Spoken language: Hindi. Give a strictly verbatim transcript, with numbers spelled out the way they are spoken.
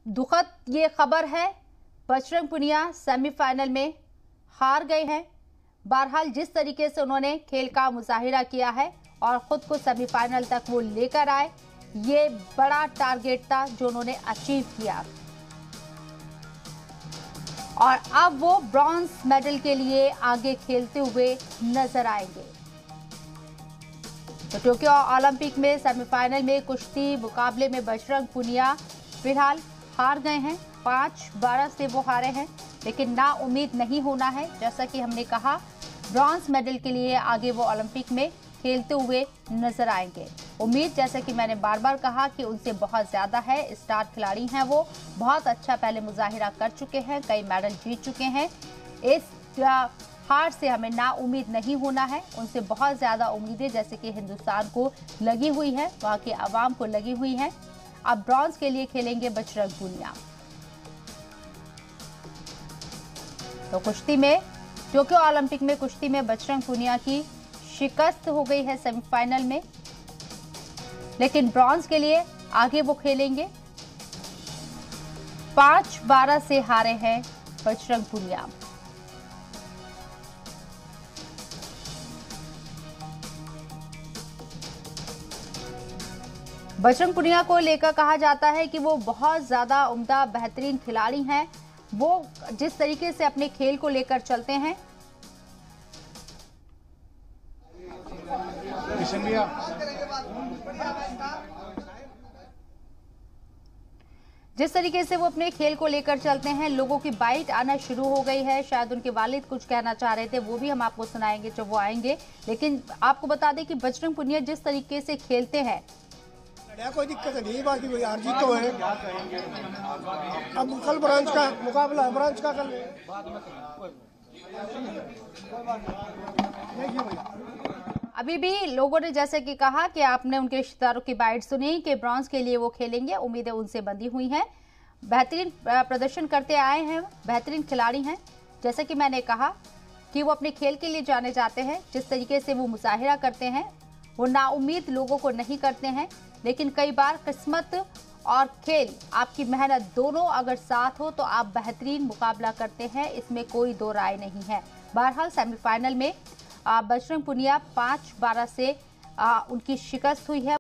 दुखद ये खबर है, बजरंग पुनिया सेमीफाइनल में हार गए हैं। बहरहाल जिस तरीके से उन्होंने खेल का मुजाहिरा किया है और खुद को सेमीफाइनल तक वो लेकर आए, ये बड़ा टारगेट था जो उन्होंने अचीव किया और अब वो ब्रॉन्ज मेडल के लिए आगे खेलते हुए नजर आएंगे। तो टोक्यो ओलंपिक में सेमीफाइनल में कुश्ती मुकाबले में बजरंग पुनिया फिलहाल हार गए हैं। पांच बारह से वो हारे हैं, लेकिन ना उम्मीद नहीं होना है। जैसा कि हमने कहा, ब्रॉन्ज मेडल के लिए आगे वो ओलंपिक में खेलते हुए नजर आएंगे। उम्मीद, जैसा कि मैंने बार बार कहा, कि उनसे बहुत ज्यादा है। स्टार खिलाड़ी हैं, वो बहुत अच्छा पहले मुजाहिरा कर चुके हैं, कई मेडल जीत चुके हैं। इस हार से हमें ना उम्मीद नहीं होना है। उनसे बहुत ज्यादा उम्मीदें जैसे कि हिंदुस्तान को लगी हुई है, वहां की आवाम को लगी हुई है। अब ब्रॉन्ज के लिए खेलेंगे बजरंग पुनिया। तो कुश्ती में, टोक्यो ओलंपिक में कुश्ती में बजरंग पुनिया की शिकस्त हो गई है सेमीफाइनल में, लेकिन ब्रॉन्ज के लिए आगे वो खेलेंगे। पांच बारह से हारे हैं बजरंग पुनिया। बजरंग पुनिया को लेकर कहा जाता है कि वो बहुत ज्यादा उम्दा बेहतरीन खिलाड़ी हैं। वो जिस तरीके से अपने खेल को लेकर चलते हैं, जिस तरीके से वो अपने खेल को लेकर चलते हैं, लोगों की बाइट आना शुरू हो गई है। शायद उनके वालिद कुछ कहना चाह रहे थे, वो भी हम आपको सुनाएंगे जब वो आएंगे। लेकिन आपको बता दें कि बजरंग पुनिया जिस तरीके से खेलते हैं, कोई दिक्कत नहीं, बाकी कोई हार जीत तो है। अब कल ब्रांच का मुकाबला है, ब्रांच का कल। अभी भी लोगों ने जैसे कि कहा कि आपने उनके रिश्तेदारों की बाइट सुनी कि ब्रॉन्ज के लिए वो खेलेंगे। उम्मीदें उनसे बंधी हुई हैं। बेहतरीन प्रदर्शन करते आए हैं, बेहतरीन खिलाड़ी हैं। जैसे कि मैंने कहा कि वो अपने खेल के लिए जाने जाते हैं। जिस तरीके से वो मुजाहिरा करते हैं, वो नाउम्मीद लोगों को नहीं करते हैं। लेकिन कई बार किस्मत और खेल, आपकी मेहनत दोनों अगर साथ हो तो आप बेहतरीन मुकाबला करते हैं, इसमें कोई दो राय नहीं है। बहरहाल सेमीफाइनल में बजरंग पुनिया पांच बारह से आ, उनकी शिकस्त हुई है।